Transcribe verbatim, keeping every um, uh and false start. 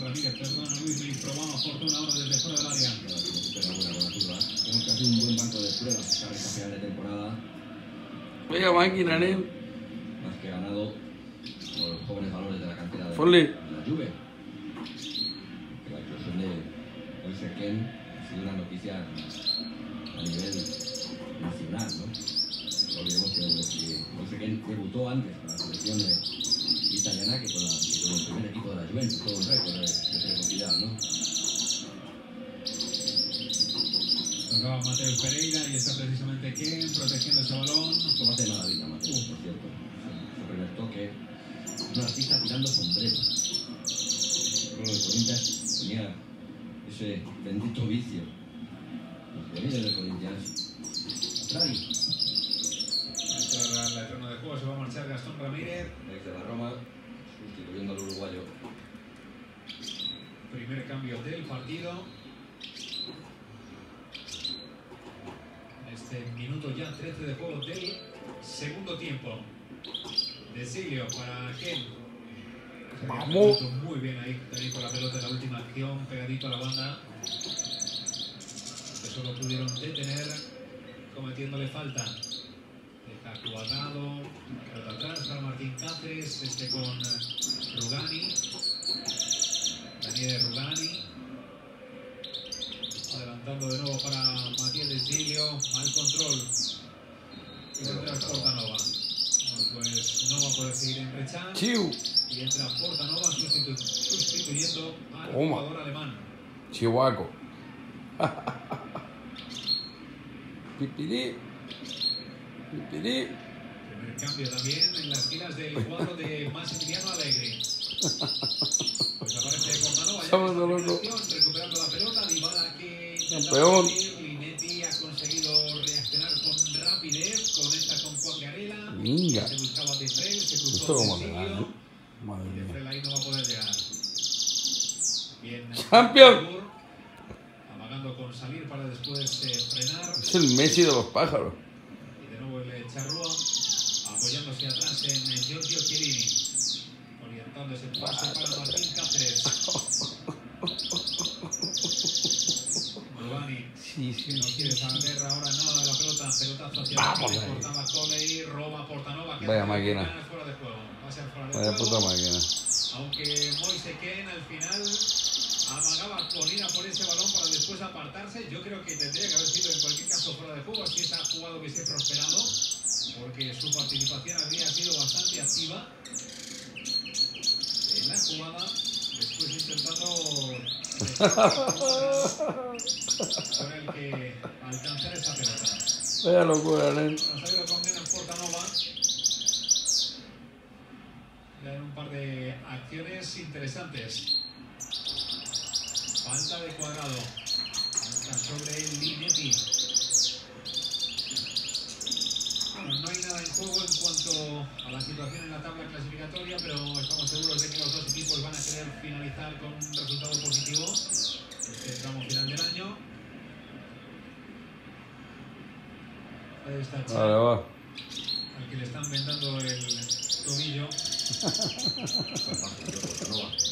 Ramírez, perdona Luis, y probaba fortuna ahora desde fuera del área. Tenemos que hacer un buen banco de pruebas esta recta final de temporada. Venga, máquina, ¿eh? Más que ganado por los jóvenes valores de la cantera de, Ponle. de la Juve. Que la inclusión de Moise Kean ha sido una noticia a nivel nacional, ¿no? No olvidemos que, que Moise Kean debutó antes con la selección de, italiana que con, la, que con el primer equipo de la Juventus, todo un récord de, de precocidad, ¿no? Tocaba Mateo Pereira y está precisamente Kean protegiendo ese balón. Lo hace maravilla, Mateo, por cierto. Su primer toque. Un artista tirando sombreros. Bueno, el Corinthians tenía ese bendito vicio. Los jugadores del Corinthians. Atrás. Entra al terreno de juego, se va a marchar Gastón Ramírez. Desde la Roma, sustituyendo al uruguayo. Primer cambio del partido. Este minuto ya trece de juego del segundo tiempo. De Silvio para Kean. Vamos. Muy bien ahí, ahí con la pelota en la última acción, pegadito a la banda. Que solo pudieron detener, cometiéndole falta. Deja Cuadrado, pelota atrás para Martín Cáceres, este con Rugani. Daniel Rugani. Adelantando de nuevo para Matías de Silvio, al control. Y entra Portanova. Pues no va a poder seguir en Rechan. Chiu. Y entra Portanova sustitu sustituyendo al Toma. jugador alemán. Chihuaco. Pipiri. Pipiri. Primer cambio también en las filas del cuadro de Massimiliano Allegri. Pues aparece Portanova ya Somos en locos. esta combinación, recuperando la pelota. Dybala que Campeón. Linetti ha conseguido reaccionar con rapidez con esta con Cuagliarella. Minga. Se buscaba de Frel, se Esto cruzó como de me da, Silvio. ¿eh? Madre Y de mía. Frel ahí no va a poder llegar. Bien. ¡Campeón! Amagando con salir para después eh, frenar. Es el Messi de los pájaros. Y de nuevo el Charrúa apoyándose atrás en eh, Giorgio Chiellini. Orientando ese pase para Martín Cáceres. Giovanni, Sí, que sí, no sí. quiere saber ahora nada de la pelota. Pelotazo hacia Vamos adelante. ahí. Cortaba Coley, roba Portanova. Que Vaya hace máquina. ganas fuera de juego. Va a ser fuera de Vaya juego. puta máquina. Aunque Moise Kean al final amagaba con ir a por ese balón para después apartarse, yo creo que tendría que haber sido en cualquier caso fuera de juego, así esa jugada hubiese prosperado, porque su participación habría sido bastante activa en la jugada, después intentando con el que alcanzar esa pelota. Vaya locura, ¿eh? Nos ha ido con Menos Portanova. Ya en un par de acciones interesantes. Falta de Cuadrado. Falta sobre Linetti. Bueno, no hay nada en juego en cuanto a la situación en la tabla clasificatoria, pero estamos seguros de que los dos equipos van a querer finalizar con un resultado positivo este tramo final del año. Ahí está Xavi, Vale, va. al que le están vendando el tobillo. Portanova.